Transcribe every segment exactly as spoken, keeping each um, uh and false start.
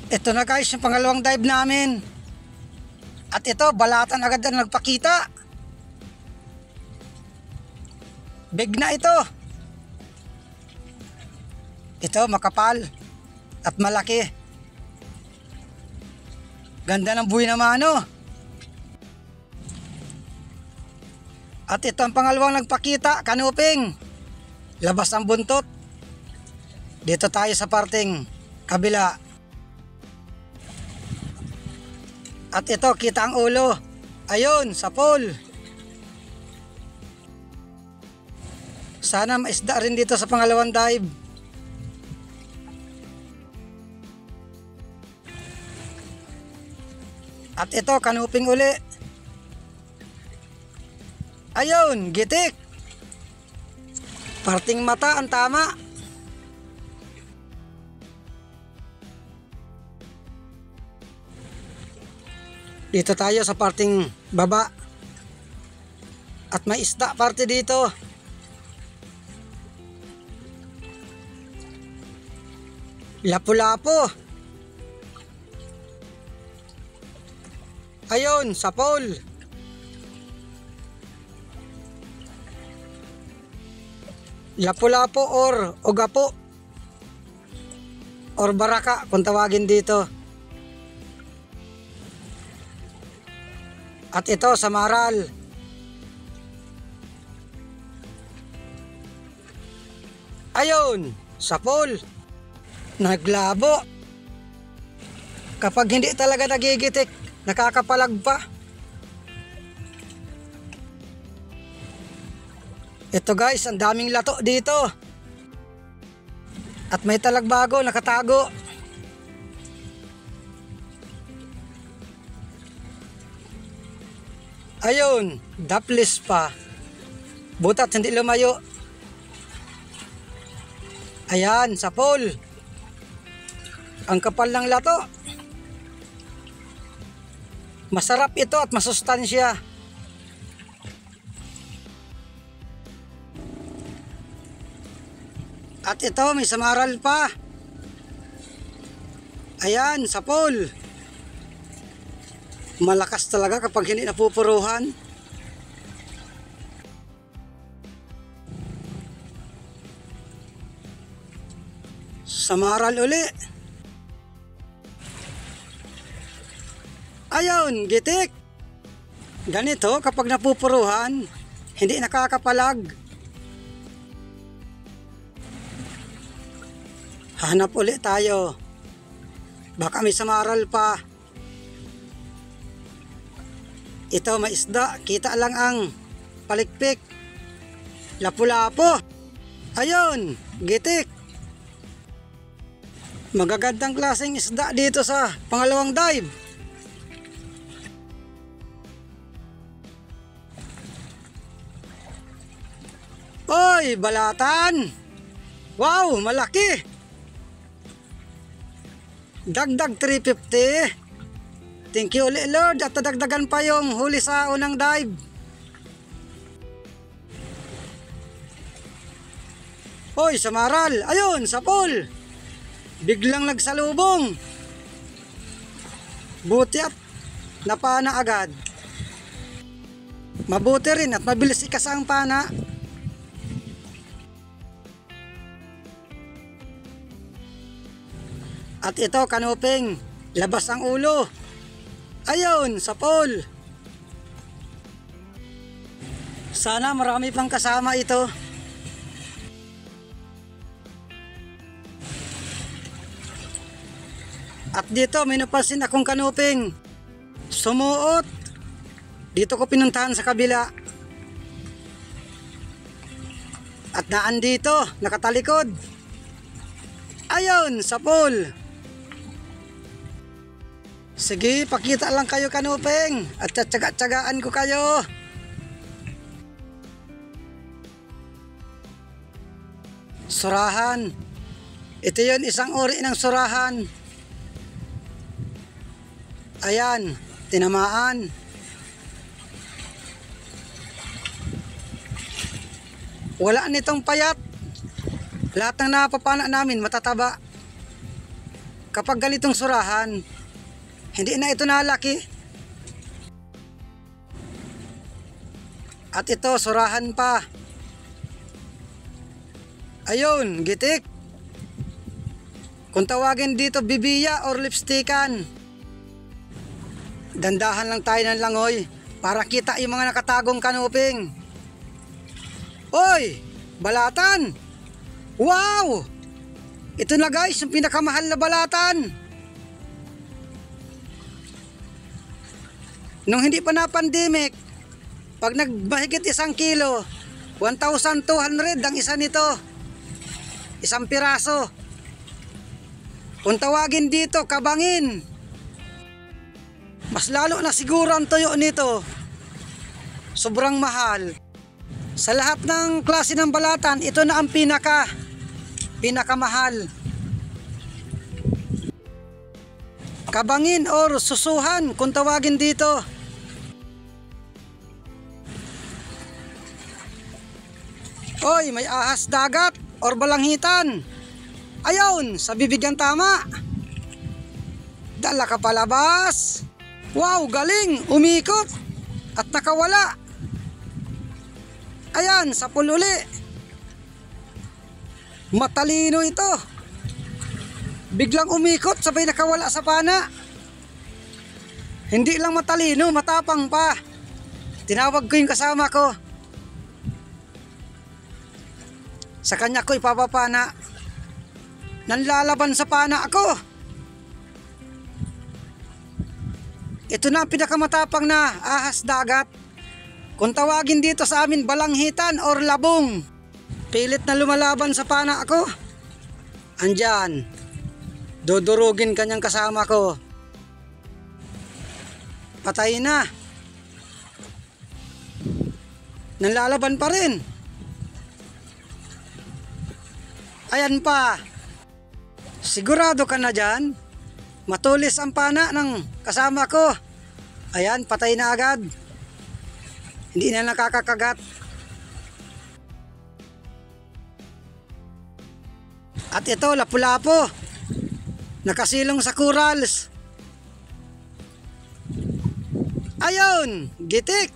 Ito na guys, yung pangalawang dive namin. At ito, balatan agad na nagpakita. Big na ito. Ito, makapal at malaki. Ganda ng buhay naman, no? At ito ang pangalawang nagpakita, kanuping. Labas ang buntot. Dito tayo sa parting kabila. At ito, kita ang ulo. Ayun, sa pool. Sana maisda rin dito sa pangalawang dive. At ito, kanuping uli. Ayun, gitik. Parting mata ang tama. Dito tayo sa parting baba. At may isda parte dito. Lapu-lapo. Ayun, sa pool. Lapu-lapo or ogapo. Or baraka kung tawagin dito. At ito sa maral. Ayun, sa pool. Naglabo. Kapag hindi talaga nagigitik, nakakapalag pa. Ito guys, ang daming lato dito. At may talagbago nakatago. Ayun, daplis pa. Butat hindi lumayo. Ayan, sa pool. Ang kapal ng lato. Masarap ito at masustansya. At ito, may samaral pa. Ayan, sa pool. Malakas talaga kapag hindi napupuruhan. Samaral uli. Ayun, gitik. Ganito kapag napupuruhan, hindi nakakapalag. Hanap uli tayo. Baka may samaral pa. Ito may isda, kita lang ang palikpik. Lapu-lapo. Ayun, gitik. Magagandang klaseng isda dito sa pangalawang dive. Oy, balatan. Wow, malaki. Dagdag three fifty. Thank you ulit Lord at nadagdagan pa yung huli sa unang dive. Hoy, samaral. Ayun, sa pool. Biglang nagsalubong. Buti at napana agad. Mabuti rin at mabilis ikasa ang pana. At ito, kanuping. Labas ang ulo. Ayun, sa pool. Sana marami pang kasama ito. At dito may napansin akong kanuping. Sumuot. Dito ko pinuntahan sa kabila. At daan dito, nakatalikod. Ayun, sa pool. Sige, pakita lang kayo kanuping at tsaga-tsagaan ko kayo. Surahan. Ito yun, isang uri ng surahan. Ayan, tinamaan. Wala nitong payat. Lahat ng napapana namin matataba. kapag ganitong surahan, hindi na ito nalaki. At ito, surahan pa. Ayun, gitik. Kung tawagin dito, bibiya or lipstickan. Dandahan lang tayo ng langoy para kita yung mga nakatagong kanuping. Oy, balatan! Wow! Ito na guys, yung pinakamahal na balatan. Nung hindi pa na pandemic, pag nagmahigit isang kilo, one thousand two hundred ang isa nito. Isang piraso. Kung tawagin dito, kabangin. Mas lalo na siguro ang tuyo nito. Sobrang mahal. Sa lahat ng klase ng balatan, ito na ang pinaka pinakamahal. Kabangin or susuhan kung tawagin dito. Oy, may ahas dagat or balanghitan. Ayun, sa bibigyan tama. Dala ka palabas. Wow, galing, umikot at nakawala. Ayan, sa pululi. Matalino ito. Biglang umikot, sabay nakawala sa pana. Hindi lang matalino, matapang pa. Tinawag ko yung kasama ko. Sa kanya ko ipapapana. Nanlalaban sa pana ako. Ito na ang pinakamatapang na ahas dagat. Kung tawagin dito sa amin, balanghitan or labong. Pilit na lumalaban sa pana ako. Andyan. Dudurugin kanyang kasama ko. Patay na. Nanlalaban pa rin. Ayan pa. Sigurado ka na dyan? Matulis ang pana ng kasama ko. Ayan, patay na agad. Hindi na nakakakagat. At ito, lapu-lapo. Nakasilong sa corals. Ayun, gitik.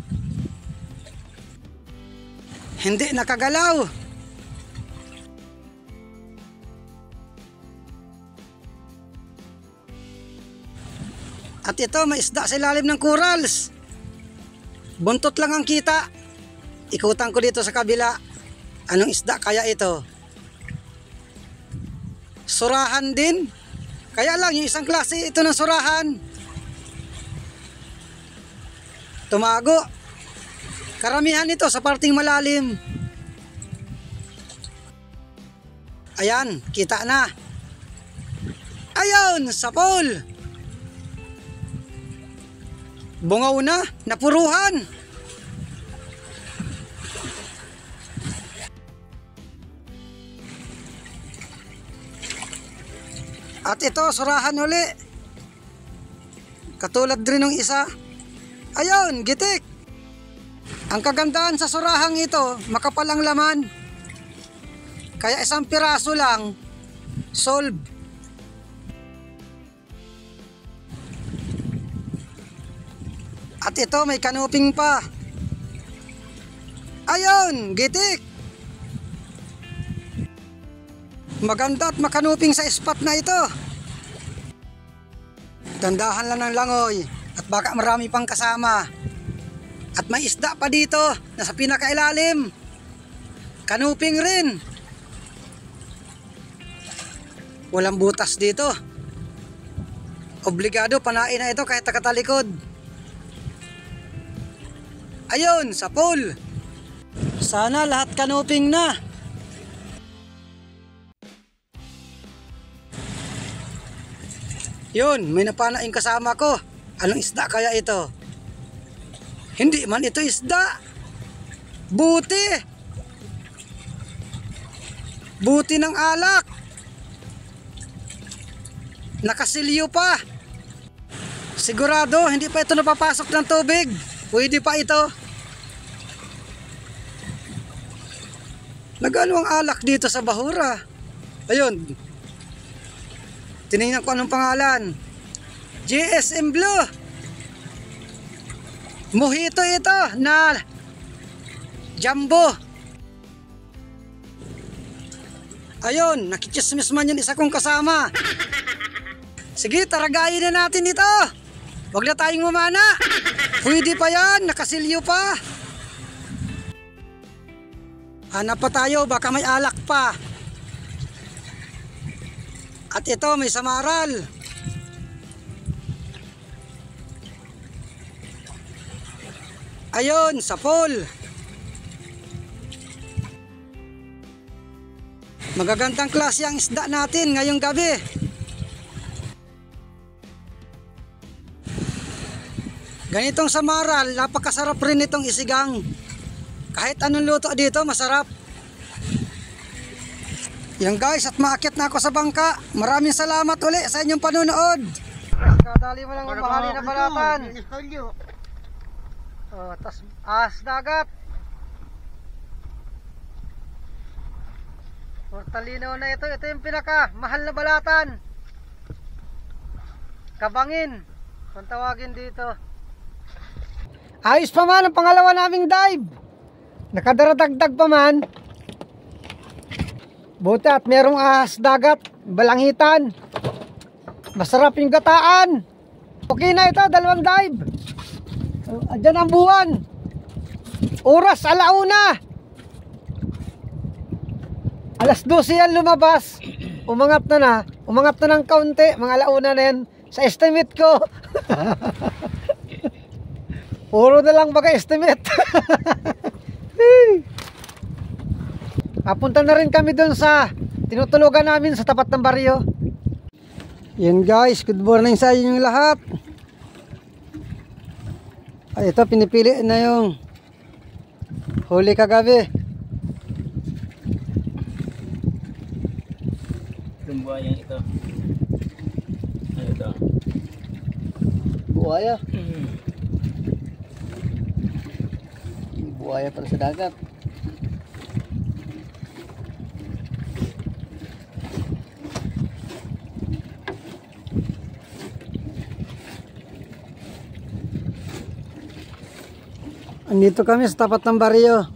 Hindi nakagalaw. At ito, may isda sa ilalim ng corals. Buntot lang ang kita. Ikutan ko dito sa kabila. Anong isda kaya ito? Surahan din. Kaya lang, yung isang klase ito ng surahan. Tumago. Karamihan ito sa parting malalim. Ayan, kita na. Ayun, sa pool. Bungaw na, napuruhan. At ito, surahan uli. Katulad rin ng isa. Ayun, gitik. Ang kagandahan sa surahang ito, makapal ang laman. Kaya isang piraso lang, solve. At ito, may kanuping pa. Ayun, gitik. Maganda at makanuping sa spot na ito. Tandahan lang ng langoy at baka marami pang kasama. At may isda pa dito na sa pinakailalim. Kanuping rin. Walang butas dito. Obligado panain na ito kahit nakatalikod. Ayun, sa pool. Sana lahat kanuping na. Yun, may napanaing kasama ko. Anong isda kaya ito? Hindi man ito isda. Buti. Buti ng alak. Nakasilyo pa. Sigurado, hindi pa ito napapasok ng tubig. Pwede pa ito. Nagano ang alak dito sa bahura. Ayun. Tinignan ko anong pangalan. G S M Blue. Mojito ito na jumbo. Ayun, nakichismis man yun isa kong kasama. Sige, taragayin na natin ito. Huwag na tayong mamana. Pwede pa yan, nakasilyo pa. Hanap pa tayo, baka may alak pa. At ito, may samaral. Ayun, sa pool. Magagandang klase ang isda natin ngayong gabi. Ganitong samaral, napakasarap rin itong isigang. Kahit anong luto dito, masarap. Yan guys, at maakyat na ako sa bangka. Maraming salamat uli sa inyong panunood. Kadali mo lang ang bahali na balatan. Oh, tas ahas dagat. Portalino na ito. Ito yung pinaka mahal na balatan. Kabangin kung tawagin dito. Ayos pa man ang pangalawa naming dive. Nakadaragdag pa man. Buti at merong ahas dagat, balanghitan. Masarap yung gataan. Okay na ito, dalawang dive. Diyan ang buwan. Oras alauna. Alas dose yan lumabas. Umangat na na. Umangat na ng kaunti. Mga alauna na yan. Sa estimate ko. Puro na lang baga estimate. Apunta na rin kami dun sa tinutulugan namin sa tapat ng baryo. Yan guys, good morning sa inyo lahat. Ay, ito pinipili na yung huli kagabi. Yung buhaya ito. Ano ito? Buhaya? Mm. Buhaya para sa dagat. Andito kami sa tapat ng baryo.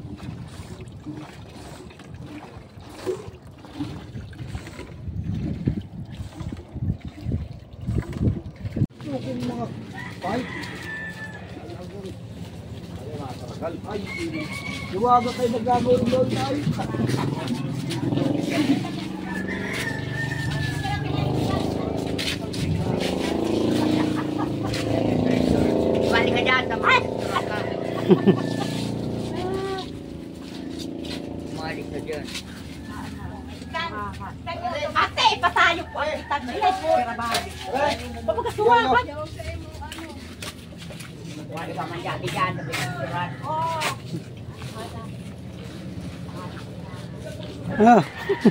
Luwaga kayo nagagawin doon tayo. Balik ka dyan, tamat! Malik na dyan. Ate, patayo po ang itag nila. Pagkasuwagan. Wala ka man dyan, dyan. Ah.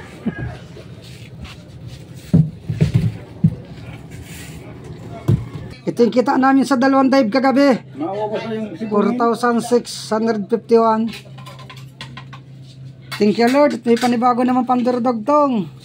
Ito yung kita namin sa dalawang dive kagabi. four thousand six hundred fifty-one. Thank you Lord. May panibago naman pandurudogtong.